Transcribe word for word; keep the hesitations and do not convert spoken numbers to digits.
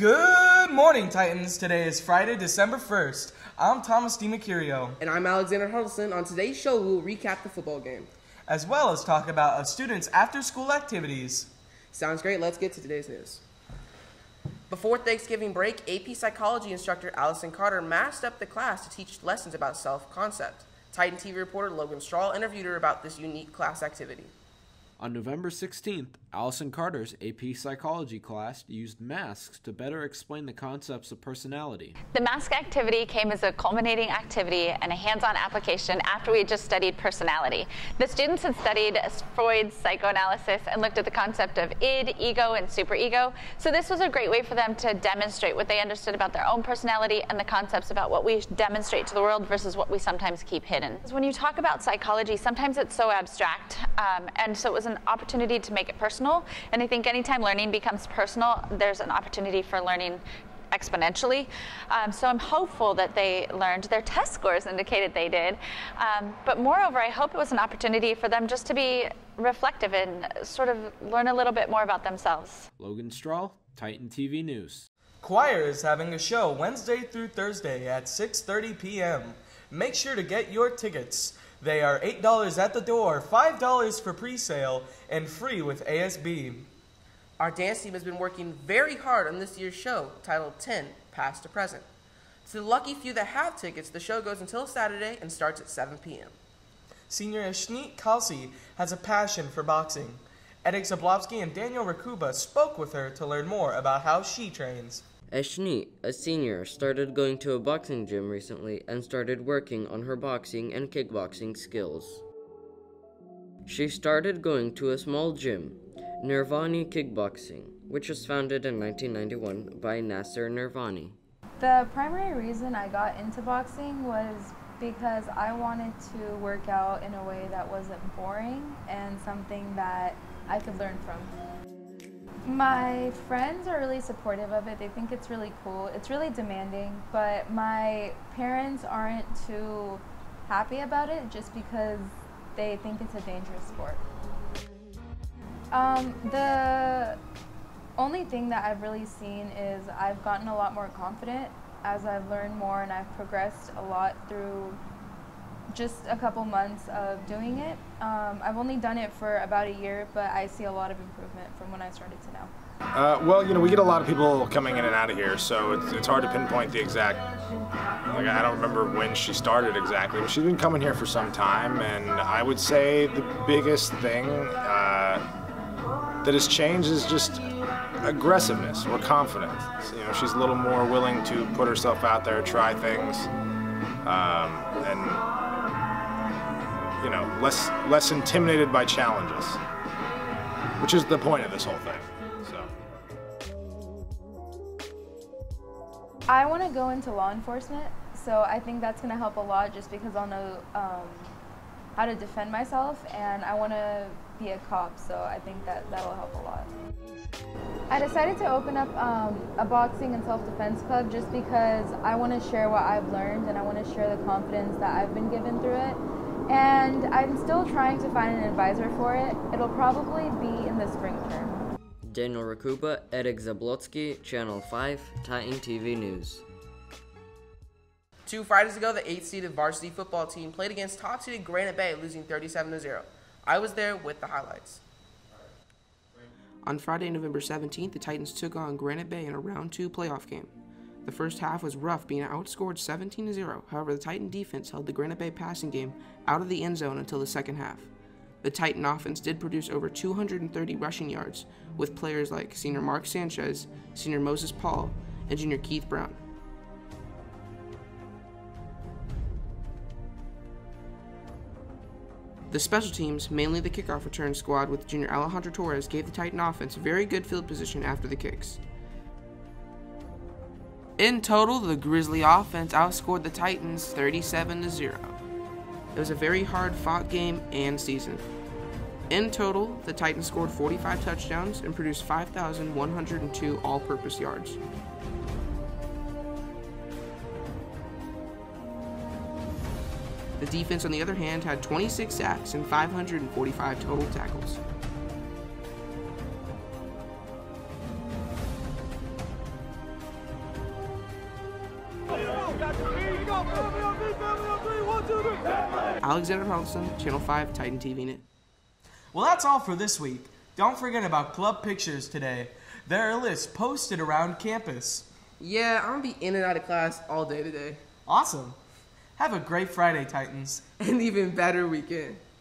Good morning, Titans. Today is Friday, December first. I'm Thomas DiMercurio. And I'm Alexander Huddleston. On today's show, we will recap the football game, as well as talk about a students' after-school activities. Sounds great. Let's get to today's news. Before Thanksgiving break, A P Psychology instructor Allison Carter masked up the class to teach lessons about self-concept. Titan T V reporter Logan Strahl interviewed her about this unique class activity. On November sixteenth, Allison Carter's A P Psychology class used masks to better explain the concepts of personality. The mask activity came as a culminating activity and a hands-on application after we had just studied personality. The students had studied Freud's psychoanalysis and looked at the concept of id, ego, and superego. So this was a great way for them to demonstrate what they understood about their own personality and the concepts about what we demonstrate to the world versus what we sometimes keep hidden. When you talk about psychology, sometimes it's so abstract, um, and so it was an opportunity to make it personal. And I think anytime learning becomes personal, there's an opportunity for learning exponentially. Um, so I'm hopeful that they learned. Their test scores indicated they did. Um, but moreover, I hope it was an opportunity for them just to be reflective and sort of learn a little bit more about themselves. Logan Strahl, Titan T V News. Choir is having a show Wednesday through Thursday at six thirty p m Make sure to get your tickets. They are eight dollars at the door, five dollars for pre-sale, and free with A S B. Our dance team has been working very hard on this year's show, titled ten, Past to Present. To the lucky few that have tickets, the show goes until Saturday and starts at seven p m Senior Ashneet Kalsi has a passion for boxing. Edek Zablowski and Daniel Rakuba spoke with her to learn more about how she trains. Ashneet, a senior, started going to a boxing gym recently and started working on her boxing and kickboxing skills. She started going to a small gym, Nirvani Kickboxing, which was founded in nineteen ninety-one by Nasser Nirvani. The primary reason I got into boxing was because I wanted to work out in a way that wasn't boring and something that I could learn from. My friends are really supportive of it. They think it's really cool. It's really demanding, but my parents aren't too happy about it just because they think it's a dangerous sport. Um, the only thing that I've really seen is I've gotten a lot more confident as I've learned more, and I've progressed a lot through just a couple months of doing it. Um, I've only done it for about a year, but I see a lot of improvement from when I started to now. Uh, well, you know, we get a lot of people coming in and out of here, so it's, it's hard to pinpoint the exact, like, I don't remember when she started exactly, but she's been coming here for some time, and I would say the biggest thing uh, that has changed is just aggressiveness or confidence. You know, she's a little more willing to put herself out there, try things, um, and you know, less less intimidated by challenges, which is the point of this whole thing. So, I want to go into law enforcement, so I think that's going to help a lot just because I'll know um, how to defend myself, and I want to be a cop, so I think that that'll help a lot. I decided to open up um, a boxing and self-defense club just because I want to share what I've learned, and I want to share the confidence that I've been given through it. And I'm still trying to find an advisor for it. It'll probably be in the spring term. Daniel Rakuba, Edek Zablotsky, Channel five, Titan T V News. Two Fridays ago, the eighth-seeded varsity football team played against top-seeded Granite Bay, losing thirty-seven to zero. I was there with the highlights. On Friday, November seventeenth, the Titans took on Granite Bay in a round two playoff game. The first half was rough, being outscored seventeen to zero. However, the Titan defense held the Granite Bay passing game out of the end zone until the second half. The Titan offense did produce over two hundred thirty rushing yards, with players like senior Mark Sanchez, senior Moses Paul, and junior Keith Brown. The special teams, mainly the kickoff return squad with junior Alejandro Torres, gave the Titan offense very good field position after the kicks. In total, the Grizzly offense outscored the Titans thirty-seven to zero. It was a very hard-fought game and season. In total, the Titans scored forty-five touchdowns and produced five thousand one hundred two all-purpose yards. The defense, on the other hand, had twenty-six sacks and five hundred forty-five total tackles. Alexander Harlson, Channel five, Titan T V Net. Well, that's all for this week. Don't forget about club pictures today. There are lists posted around campus. Yeah, I'm gonna be in and out of class all day today. Awesome. Have a great Friday, Titans. An even better weekend.